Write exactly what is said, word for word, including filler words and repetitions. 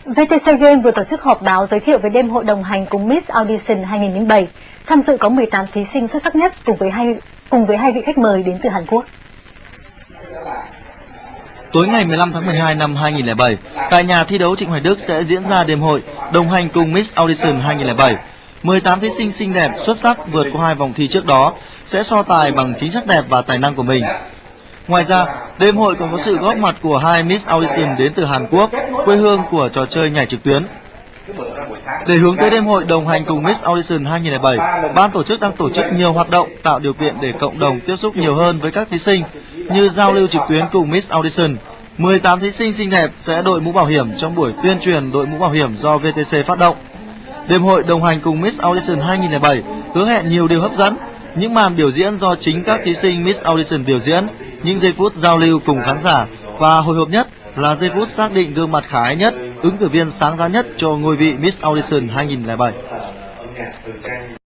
vê tê xê Game vừa tổ chức họp báo giới thiệu về đêm hội đồng hành cùng Miss Audition hai nghìn không trăm lẻ bảy. Tham dự có mười tám thí sinh xuất sắc nhất cùng với hai cùng với hai vị khách mời đến từ Hàn Quốc. Tối ngày mười lăm tháng mười hai năm hai nghìn không trăm lẻ bảy, tại nhà thi đấu Trịnh Hoài Đức sẽ diễn ra đêm hội đồng hành cùng Miss Audition hai nghìn không trăm lẻ bảy. mười tám thí sinh xinh đẹp xuất sắc vượt qua hai vòng thi trước đó sẽ so tài bằng chính sắc đẹp và tài năng của mình. Ngoài ra, đêm hội còn có sự góp mặt của hai Miss Audition đến từ Hàn Quốc, quê hương của trò chơi nhảy trực tuyến. Để hướng tới đêm hội đồng hành cùng Miss Audition hai nghìn không trăm lẻ bảy, ban tổ chức đang tổ chức nhiều hoạt động tạo điều kiện để cộng đồng tiếp xúc nhiều hơn với các thí sinh, như giao lưu trực tuyến cùng Miss Audition. mười tám thí sinh xinh đẹp sẽ đội mũ bảo hiểm trong buổi tuyên truyền đội mũ bảo hiểm do vê tê xê phát động. Đêm hội đồng hành cùng Miss Audition hai nghìn không trăm lẻ bảy hứa hẹn nhiều điều hấp dẫn, những màn biểu diễn do chính các thí sinh Miss Audition biểu diễn, những giây phút giao lưu cùng khán giả và hồi hộp nhất là giây phút xác định gương mặt khả ái nhất, ứng cử viên sáng giá nhất cho ngôi vị Miss Audition hai nghìn không trăm lẻ bảy.